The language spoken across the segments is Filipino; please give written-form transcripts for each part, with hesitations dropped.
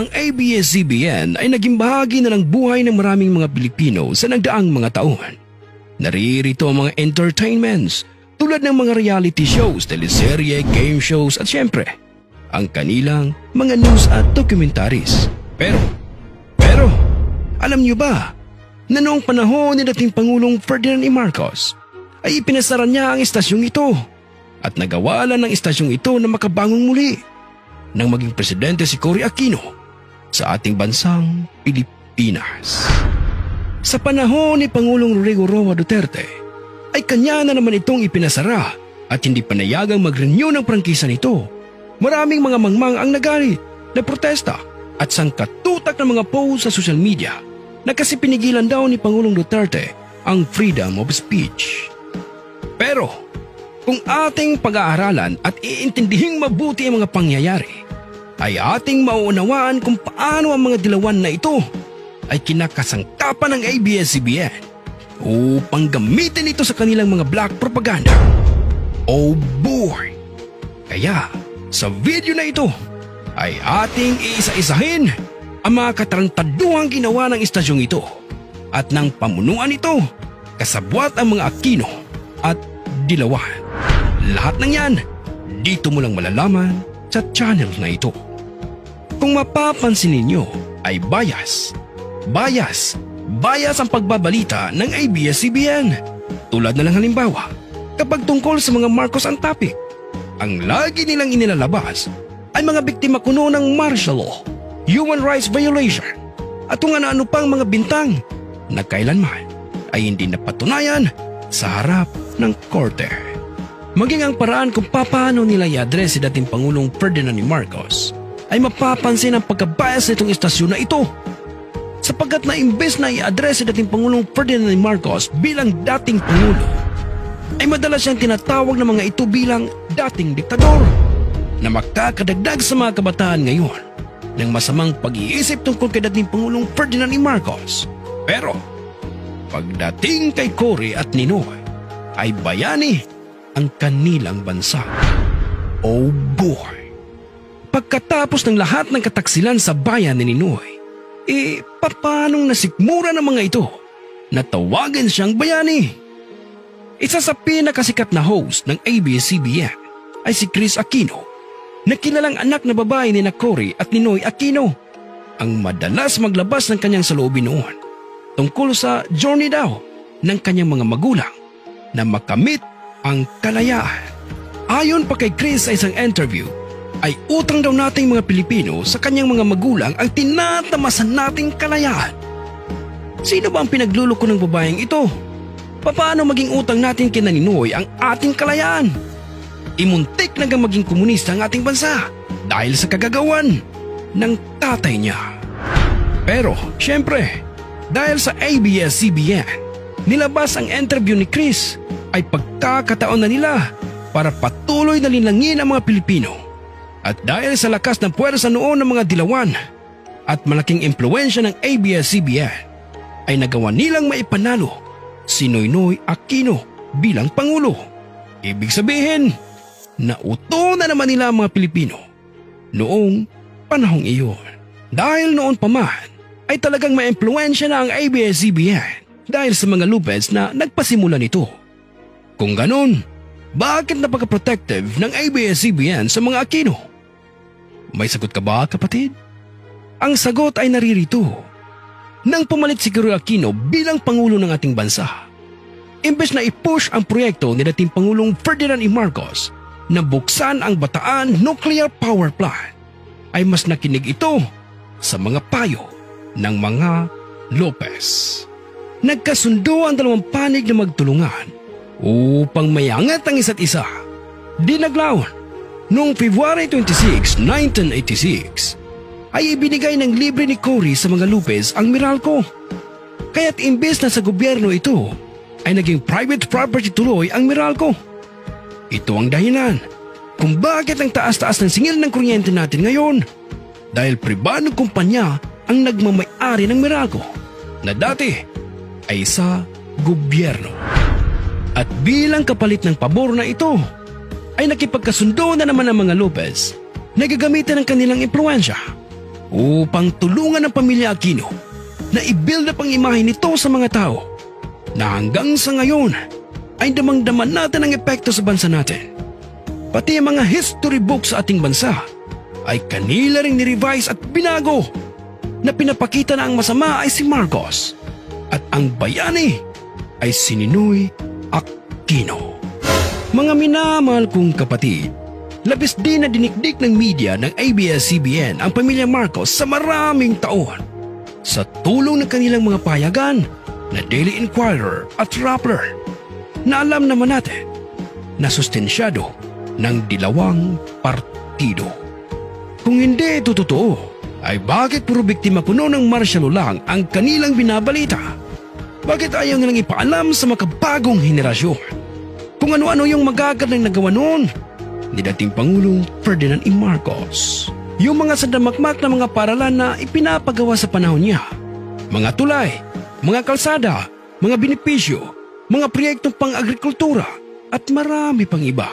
Ang ABS-CBN ay naging bahagi na ng buhay ng maraming mga Pilipino sa nagdaang mga taon. Naririto ang mga entertainments tulad ng mga reality shows, teleserye, game shows at syempre, ang kanilang mga news at documentaries. Pero, alam niyo ba na noong panahon ni dating Pangulong Ferdinand E. Marcos ay ipinasara niya ang istasyong ito at nagawalan ng istasyong ito na makabangong muli nang maging presidente si Cory Aquino sa ating bansang Pilipinas. Sa panahon ni Pangulong Rodrigo Roa Duterte ay kanya na naman itong ipinasara at hindi panayagang mag-renew ng prangkisa nito. Maraming mga mangmang ang nagalit, naprotesta at sangkatutak ng mga post sa social media na kasi pinigilan daw ni Pangulong Duterte ang freedom of speech. Pero kung ating pag-aaralan at iintindihing mabuti ang mga pangyayari, ay ating mauunawaan kung paano ang mga dilawan na ito ay kinakasangkapan ng ABS-CBN upang gamitin ito sa kanilang mga black propaganda. Oh boy! Kaya sa video na ito ay ating iisa-isahin ang mga katarantaduhang ginawa ng istasyong ito at ng pamunuan nito kasabwat ang mga Aquino at dilawan. Lahat ng yan, dito mo lang malalaman sa channel na ito. Kung mapapansin ninyo ay bias ang pagbabalita ng ABS-CBN. Tulad na lang halimbawa, kapag tungkol sa mga Marcos ang topic, ang lagi nilang inilalabas ay mga biktima kuno ng martial law, human rights violation, at kung ano-ano pang mga bintang na kailanman ay hindi napatunayan sa harap ng korte. Maging ang paraan kung paano nila i-address si dating Pangulong Ferdinand E. Marcos ay mapapansin ang pagkabias nitong istasyon na ito. Sapagkat na imbes na i-address si dating Pangulong Ferdinand E. Marcos bilang dating Pangulo, ay madalas siyang tinatawag ng mga ito bilang dating diktador na makakadagdag sa mga kabataan ngayon ng masamang pag-iisip tungkol kay dating Pangulong Ferdinand E. Marcos. Pero pagdating kay Cory at Ninoy ay bayani ang kanilang bansa. Oh boy! Pagkatapos ng lahat ng kataksilan sa bayan ni Ninoy, paanong nasikmura ng mga ito na tawagan siyang bayani? Isa sa pinakasikat na host ng ABS-CBN ay si Chris Aquino, na kilalang anak na babae ni Cory at Ninoy Aquino, ang madalas maglabas ng kanyang saloobin noon tungkol sa journey daw ng kanyang mga magulang na makamit ang kalayaan. Ayon pa kay Chris sa isang interview, ay utang daw nating mga Pilipino sa kanyang mga magulang ang tinatamasan nating kalayaan. Sino ba ang pinagluloko ng babaeng ito? Paano maging utang natin kina Ninoy ang ating kalayaan? Imuntik na gang maging komunista ang ating bansa dahil sa kagagawan ng tatay niya. Pero syempre, dahil sa ABS-CBN, nilabas ang interview ni Chris ay pagkakataon na nila para patuloy na linangin ang mga Pilipino. At dahil sa lakas ng puwersa noon ng mga dilawan at malaking impluwensya ng ABS-CBN, ay nagawa nilang maipanalo si Noynoy Aquino bilang Pangulo. Ibig sabihin, nauto na naman nila ang mga Pilipino noong panahong iyon. Dahil noon pa man, ay talagang maimpluwensya na ang ABS-CBN dahil sa mga lupes na nagpasimula nito. Kung ganun, bakit napaka-protective ng ABS-CBN sa mga Aquino? May sagot ka ba, kapatid? Ang sagot ay naririto. Nang pumalit si Cory Aquino bilang Pangulo ng ating bansa, imbes na i-push ang proyekto ni dating Pangulong Ferdinand E. Marcos na buksan ang Bataan Nuclear Power Plant, ay mas nakinig ito sa mga payo ng mga Lopez. Nagkasundo ang dalawang panig na magtulungan upang mayangat ang isa't isa. Di naglaon. Noong February 26, 1986, ay ibinigay ng libre ni Cory sa mga Lopez ang Meralco. Kaya't imbes na sa gobyerno ito, ay naging private property tuloy ang Meralco. Ito ang dahilan kung bakit ang taas-taas ng singil ng kuryente natin ngayon, dahil pribadong kumpanya ang nagmamay-ari ng Meralco na dati ay sa gobyerno. At bilang kapalit ng pabor na ito, ay nakipagkasundo na naman ang mga Lopez na gagamitin ang kanilang impluwensya upang tulungan ang pamilya Aquino na i-build up ang imahe nito sa mga tao na hanggang sa ngayon ay damang-daman natin ang epekto sa bansa natin. Pati ang mga history books sa ating bansa ay kanila ring nirevise at binago na pinapakita na ang masama ay si Marcos at ang bayani ay si Ninoy Aquino. Mga minamahal kong kapatid, labis din na dinikdik ng media ng ABS-CBN ang pamilya Marcos sa maraming taon sa tulong ng kanilang mga payagan na Daily Inquirer at Rappler na alam naman natin na sustensyado ng dilawang partido. Kung hindi ito totoo, ay bakit puro biktima kuno ng martial law lang ang kanilang binabalita? Bakit ayaw nilang ipaalam sa makabagong henerasyon kung ano-ano yung magagandang nagawa noon ni dating Pangulong Ferdinand E. Marcos? Yung mga sandamakmak na mga paralan na ipinapagawa sa panahon niya, mga tulay, mga kalsada, mga benepisyo, mga proyektong pang-agrikultura at marami pang iba.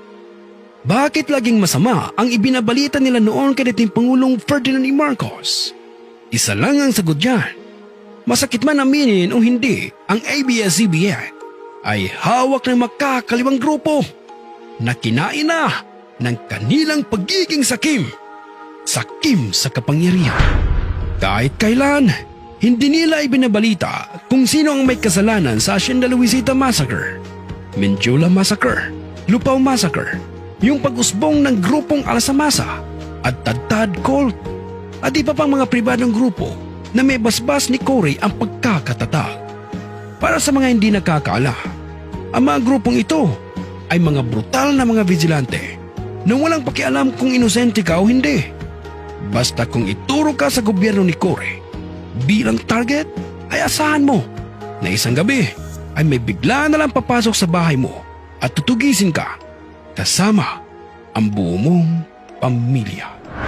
Bakit laging masama ang ibinabalita nila noon kay dating Pangulong Ferdinand E. Marcos? Isa lang ang sagot dyan. Masakit man aminin o hindi, ang ABS-CBN ay hawak ng makakaliwang grupo na kinain na ng kanilang pagiging sakim sa kapangyarihan. Kahit kailan, hindi nila ibinabalita kung sino ang may kasalanan sa Hacienda Luisita Massacre, Mindiola Massacre, Lupao Massacre, yung pag-usbong ng grupong Alsamasa at Tad Cult at iba pang mga pribadong grupo na may basbas ni Cory ang pagkakatatag. Para sa mga hindi nakakaala, ang mga grupong ito ay mga brutal na mga vigilante na walang pakialam kung inosente ka o hindi. Basta kung ituro ka sa gobyerno ni Cory bilang target, ay asahan mo na isang gabi ay may bigla na lang papasok sa bahay mo at tutugisin ka kasama ang buo mong pamilya.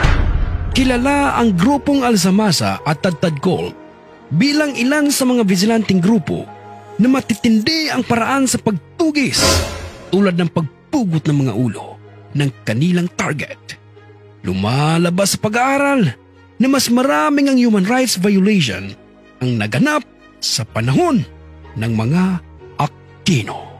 Kilala ang grupong Alsamasa at Tad Cult bilang ilan sa mga vigilanteng grupo na matitindi ang paraan sa pagtugis tulad ng pagpugot ng mga ulo ng kanilang target. Lumalabas sa pag-aaral na mas maraming ang human rights violation ang naganap sa panahon ng mga Aquino.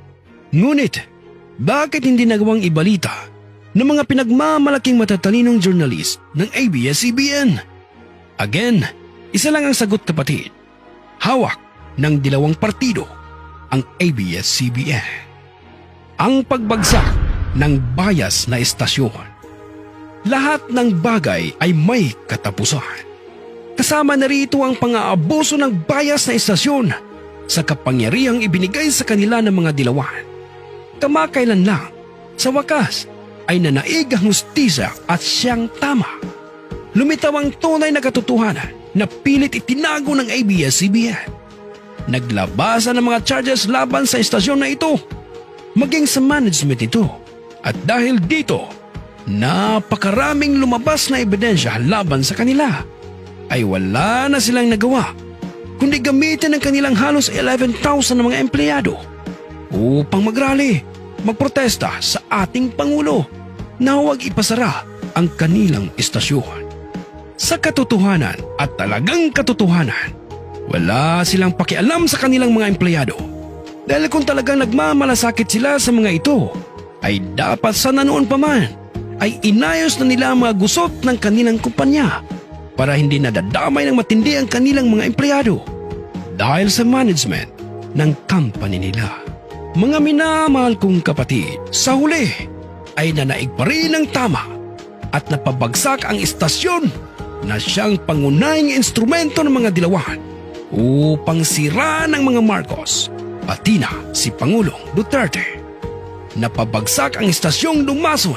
Ngunit, bakit hindi nagawang ibalita ng mga pinagmamalaking matatalinong journalist ng ABS-CBN? Again, isa lang ang sagot kapatid. Hawak ng dilawang partido ang ABS-CBN. Ang pagbagsak ng bias na estasyon. Lahat ng bagay ay may katapusan. Kasama na rito ang pang-aabuso ng bias na estasyon sa kapangyarihang ibinigay sa kanila ng mga dilawan. Kamakailan lang, sa wakas, ay nanaig ang hustisya at siyang tama. Lumitaw ang tunay na katotohanan na pilit itinago ng ABS-CBN. Naglabasan ng mga charges laban sa estasyon na ito, maging sa management ito. At dahil dito, napakaraming lumabas na ebidensya laban sa kanila, ay wala na silang nagawa kundi gamitin ang kanilang halos 11,000 na mga empleyado upang magrally, magprotesta sa ating Pangulo na huwag ipasara ang kanilang estasyon. Sa katotohanan at talagang katotohanan, wala silang pakialam sa kanilang mga empleyado. Dahil kung talagang nagmamalasakit sila sa mga ito, ay dapat sana noon pa man ay inayos na nila ang mga gusot ng kanilang kumpanya para hindi nadadamay ng matindi ang kanilang mga empleyado dahil sa management ng company nila. Mga minamahal kong kapatid, sa huli ay nanaig pa rin ang tama at napabagsak ang istasyon na siyang pangunahing instrumento ng mga dilawan upang siraan ng mga Marcos, pati na si Pangulong Duterte. Napabagsak ang istasyong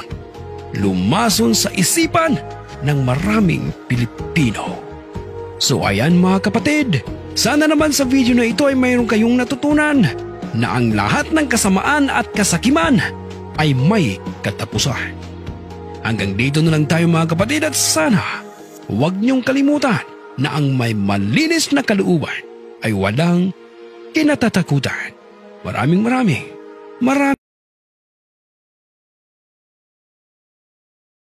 lumason sa isipan ng maraming Pilipino. So ayan mga kapatid, sana naman sa video na ito ay mayroon kayong natutunan na ang lahat ng kasamaan at kasakiman ay may katapusan. Hanggang dito na lang tayo mga kapatid at sana huwag niyong kalimutan na ang may malinis na kalooban ay walang kinatatakutan. Maraming